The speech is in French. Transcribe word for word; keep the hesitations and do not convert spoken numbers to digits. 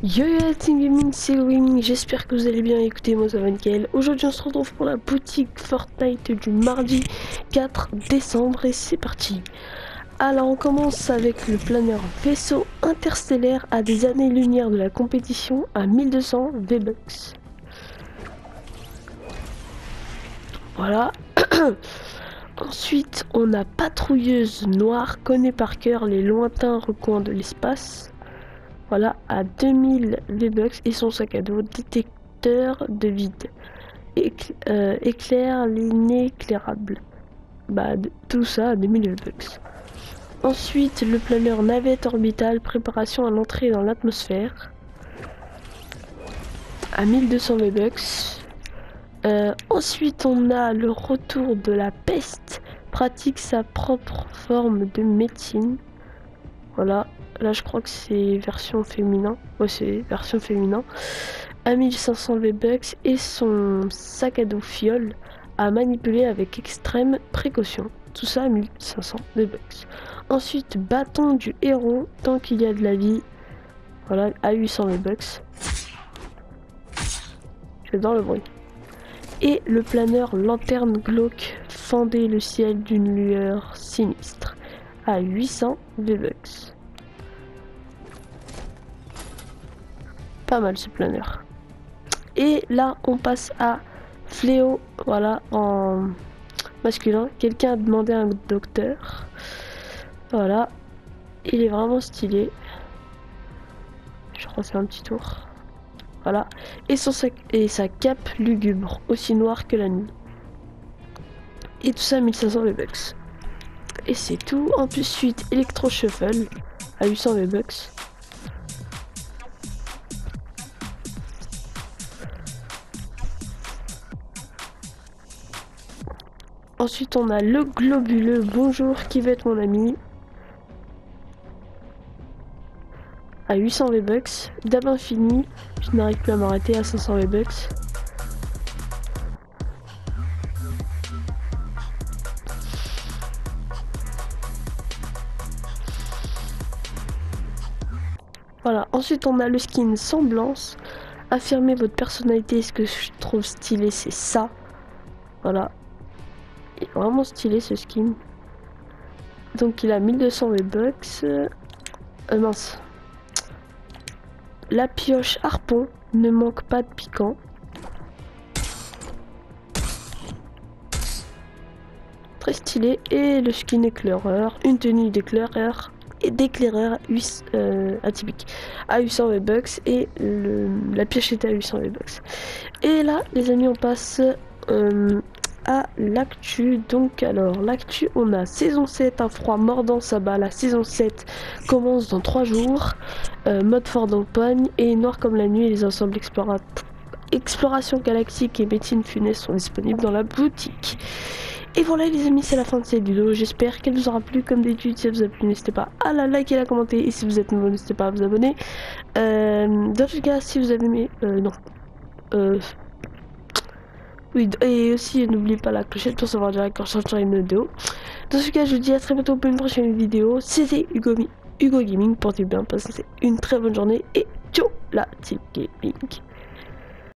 Yo yo la team gaming, c'est Wing, j'espère que vous allez bien. Écoutez, moi ça va nickel. Aujourd'hui on se retrouve pour la boutique Fortnite du mardi quatre décembre et c'est parti. Alors on commence avec le planeur vaisseau interstellaire à des années-lumière de la compétition à mille deux cents V-Bucks. Voilà. Ensuite on a patrouilleuse noire, connaît par cœur les lointains recoins de l'espace. Voilà, à deux mille V-Bucks et son sac à dos détecteur de vide. Écl euh, éclair l'inéclairable. Bah, tout ça à deux mille V-Bucks. Ensuite, le planeur navette orbitale, préparation à l'entrée dans l'atmosphère. À mille deux cents V-Bucks. Euh, ensuite, on a le retour de la peste. Pratique sa propre forme de médecine. Voilà. Là, je crois que c'est version féminin. Ouais, c'est version féminin. À mille cinq cents V-Bucks et son sac à dos fiole à manipuler avec extrême précaution. Tout ça à mille cinq cents V-Bucks. Ensuite, bâton du héros, tant qu'il y a de la vie. Voilà, à huit cents V-Bucks. J'adore le bruit. Et le planeur lanterne glauque, fendez le ciel d'une lueur sinistre. À huit cents V-Bucks. Pas mal ce planeur. Et là on passe à Fléau, voilà, en masculin. Quelqu'un a demandé à un docteur. Voilà, il est vraiment stylé. Je crois que c'est un petit tour. Voilà, et son sac et sa cape lugubre, aussi noire que la nuit. Et tout ça à mille cinq cents V-Bucks. Et c'est tout. En plus suite Electro Shuffle à huit cents V-Bucks. Ensuite, on a le globuleux bonjour qui va être mon ami. À huit cents V-Bucks. Dame infini. Je n'arrive plus à m'arrêter à cinq cents V-Bucks. Voilà. Ensuite, on a le skin semblance. Affirmer votre personnalité. Ce que je trouve stylé, c'est ça. Voilà. Il est vraiment stylé ce skin. Donc il a mille deux cents V-Bucks. Euh, mince. La pioche harpon ne manque pas de piquant. Très stylé. Et le skin éclaireur. Une tenue d'éclaireur et d'éclaireur euh, atypique à huit cents V-Bucks. Et le, la pioche était à huit cents V-Bucks. Et là les amis on passe... Euh, à l'actu. Donc alors l'actu, on a saison sept, un froid mordant s'abat. La saison sept commence dans trois jours. Euh, mode fort d'empoigne et noir comme la nuit. Les ensembles explora exploration galactique et médecine funeste sont disponibles dans la boutique. Et voilà les amis, c'est la fin de cette vidéo. J'espère qu'elle vous aura plu. Comme d'habitude, si elle vous a plu, n'hésitez pas à la liker et à la commenter. Et si vous êtes nouveau, n'hésitez pas à vous abonner. Euh, dans tout cas, si vous avez aimé, euh, non. Euh, Oui, et aussi n'oubliez pas la clochette pour savoir direct quand je sortirai une vidéo. Dans ce cas, je vous dis à très bientôt pour une prochaine vidéo. C'était Hugo, Hugo Gaming, portez-vous bien, passez une très bonne journée et ciao la team gaming.